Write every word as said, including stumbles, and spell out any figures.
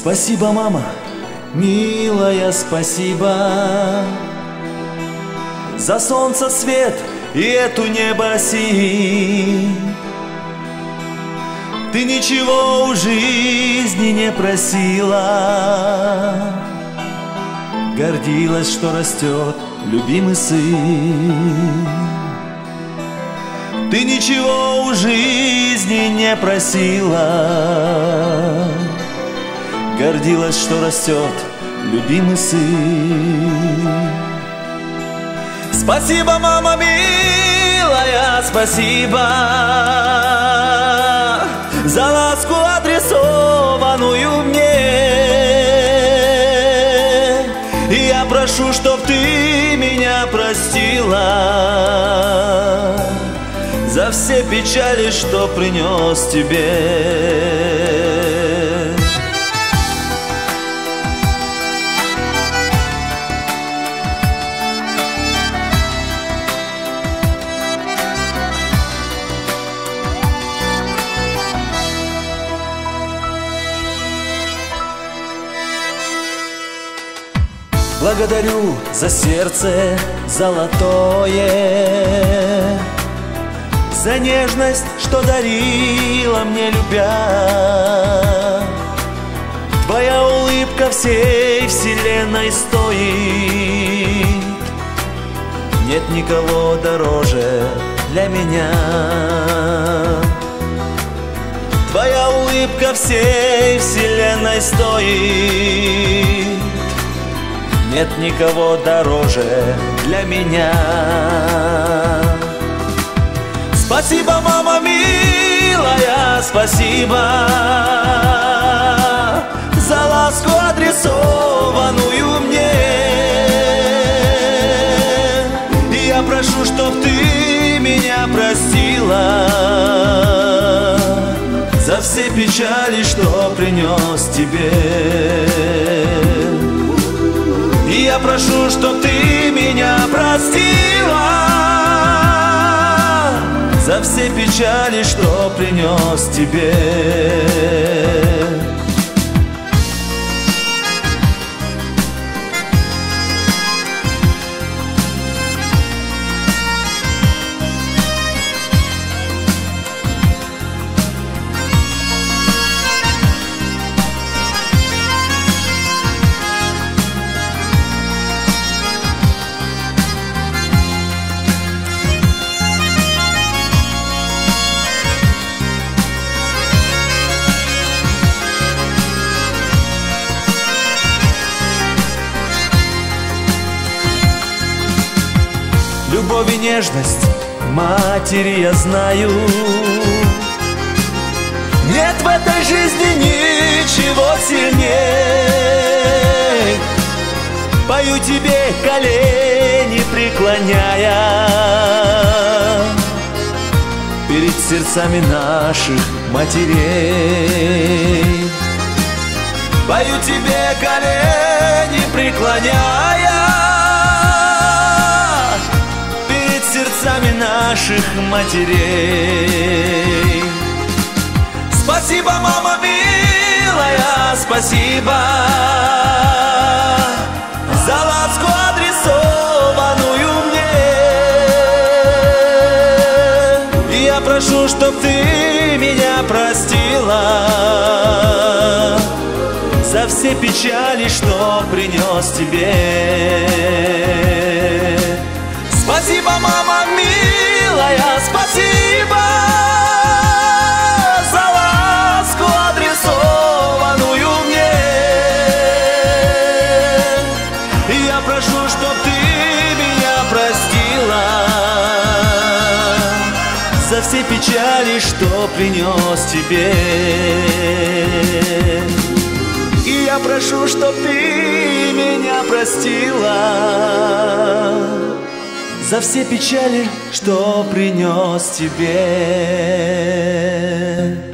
Спасибо, мама, милая, спасибо за солнце, свет и эту небосинь. Ты ничего у жизни не просила, гордилась, что растет любимый сын. Ты ничего у жизни не просила, гордилась, что растет любимый сын. Спасибо, мама милая, спасибо за ласку, адресованную мне. И я прошу, чтоб ты меня простила за все печали, что принес тебе. Благодарю за сердце золотое, за нежность, что дарила мне, любя. Твоя улыбка всей вселенной стоит, нет никого дороже для меня. Твоя улыбка всей вселенной стоит, нет никого дороже для меня. Спасибо, мама милая, спасибо за ласку, адресованную мне. И я прошу, чтоб ты меня простила за все печали, что принес тебе. И я прошу, чтоб ты меня простила за все печали, что принес тебе. Любовь и нежность матери я знаю, нет в этой жизни ничего сильней. Пою тебе, колени преклоняя перед сердцами наших матерей. Пою тебе, колени преклоняя сердцами наших матерей. Спасибо, мама милая, спасибо за ласку, адресованную мне. И я прошу, чтоб ты меня простила за все печали, что принес тебе. Спасибо, мама милая, спасибо за ласку, адресованную мне. И я прошу, чтоб ты меня простила за все печали, что принес тебе. И я прошу, чтоб ты меня простила за все печали, что принес тебе.